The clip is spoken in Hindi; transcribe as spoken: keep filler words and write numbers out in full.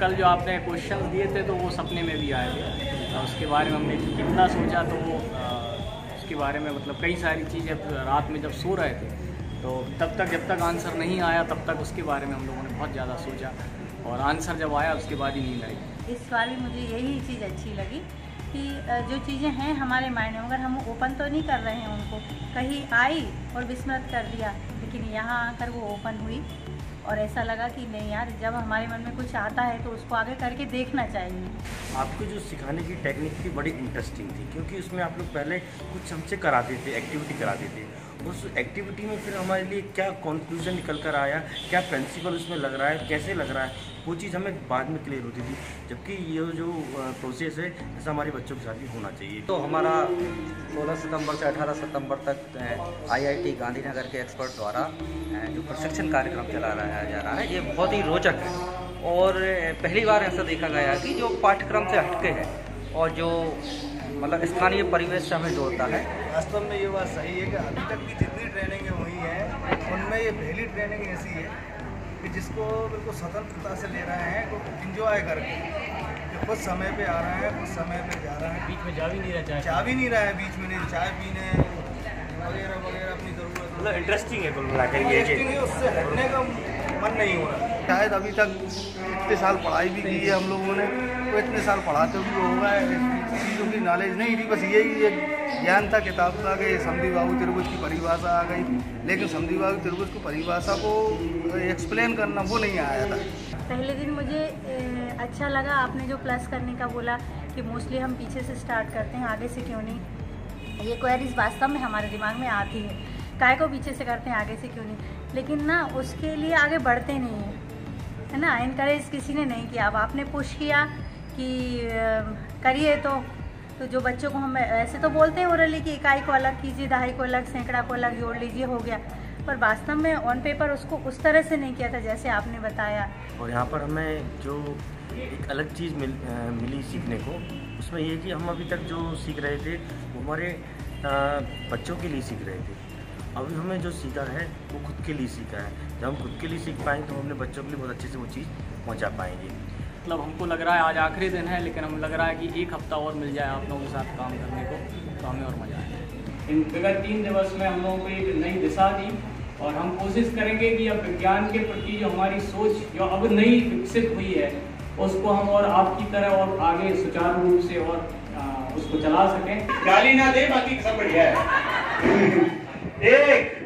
कल जो आपने क्वेश्चन दिए थे तो वो सपने में भी आए थे, उसके बारे में हमने कितना सोचा तो वो उसके बारे में मतलब कई सारी चीज़ें रात में जब सो रहे थे तो तब तक जब तक आंसर नहीं आया तब तक उसके बारे में हम लोगों ने बहुत ज़्यादा सोचा, और आंसर जब आया उसके बाद ही नींद आई। इस सवाल में मुझे यही चीज़ अच्छी लगी कि जो चीज़ें हैं हमारे माइंड में अगर हम ओपन तो नहीं कर रहे हैं उनको, कहीं आई और विस्मृत कर दिया, लेकिन यहाँ आकर वो ओपन हुई और ऐसा लगा कि नहीं यार, जब हमारे मन में कुछ आता है तो उसको आगे करके देखना चाहिए। आपको जो सिखाने की टेक्निक थी बड़ी इंटरेस्टिंग थी, क्योंकि उसमें आप लोग पहले कुछ हमसे कराते थे, एक्टिविटी कराते थे। उस एक्टिविटी में फिर हमारे लिए क्या कंक्लूजन निकल कर आया, क्या प्रिंसिपल उसमें लग रहा है, कैसे लग रहा है, वो चीज़ हमें बाद में क्लियर होती थी। जबकि ये जो प्रोसेस है ऐसा हमारे बच्चों के साथ भी होना चाहिए। तो हमारा सोलह सितंबर से अठारह सितंबर तक आई आई टी गांधीनगर के एक्सपर्ट द्वारा जो प्रशिक्षण कार्यक्रम चला रहा जा रहा है, ये बहुत ही रोचक है और पहली बार ऐसा देखा गया है कि जो पाठ्यक्रम से हटके है और जो मतलब स्थानीय परिवेश से हमें जोड़ता है। वास्तव में ये बात सही है कि अभी तक की जितनी ट्रेनिंगें हुई हैं उनमें ये पहली ट्रेनिंग ऐसी है कि जिसको बिल्कुल स्वतंत्रता से ले रहे हैं, तो इंजॉय करके कि कुछ समय पे आ रहा है, कुछ समय पे जा रहा है, बीच में जा भी नहीं रहा, जा भी नहीं रहा है, बीच में नहीं, चाय पीने वगैरह वगैरह अपनी ज़रूरत, मतलब इंटरेस्टिंग है कुल मिला कर इंटरेस्टिंग है, उससे हटने का मन नहीं हो रहा। शायद अभी तक इतने साल पढ़ाई भी की है हम लोगों ने, तो इतने साल पढ़ाते भी होगा, चीज़ों की नॉलेज नहीं थी, बस यही एक ज्ञान था किताब का कि समधी बाबू त्रिभुज की परिभाषा आ गई, लेकिन समधी बाबू त्रिभुज की परिभाषा को एक्सप्लेन करना वो नहीं आया था। पहले दिन मुझे अच्छा लगा आपने जो प्लस करने का बोला कि मोस्टली हम पीछे से स्टार्ट करते हैं, आगे से क्यों नहीं। ये क्वेरीज वास्तव में हमारे दिमाग में आती है, काय को पीछे से करते हैं, आगे से क्यों नहीं, लेकिन ना उसके लिए आगे बढ़ते नहीं हैं, है ना। इनकरेज किसी ने नहीं किया। अब आपने पुश किया कि करिए, तो तो जो बच्चों को हम ऐसे तो बोलते हैं ओरली कि इकाई को अलग कीजिए, दहाई को अलग, सैकड़ा को अलग जोड़ लीजिए, हो गया, पर वास्तव में ऑन पेपर उसको उस तरह से नहीं किया था जैसे आपने बताया। और यहाँ पर हमें जो एक अलग चीज़ मिल, मिली सीखने को, उसमें ये कि हम अभी तक जो सीख रहे थे वो हमारे बच्चों के लिए सीख रहे थे। अभी हमें जो सीखा है वो खुद के लिए सीखा है। जब हम खुद के लिए सीख पाएंगे तो हम अपने बच्चों के लिए बहुत अच्छे से वो चीज़ पहुँचा पाएंगे। मतलब हमको लग रहा है आज आखिरी दिन है, लेकिन हमें लग रहा है कि एक हफ्ता और मिल जाए आप लोगों के साथ काम करने को तो हमें और मज़ा आए। इन विगत तीन दिवस में हम लोगों को एक नई दिशा दी और हम कोशिश करेंगे कि अब विज्ञान के प्रति जो हमारी सोच जो अब नई विकसित हुई है उसको हम और आपकी तरह और आगे सुचारू रूप से और आ, उसको चला सकें। गाली ना दे, बाकी सब बढ़िया है। एक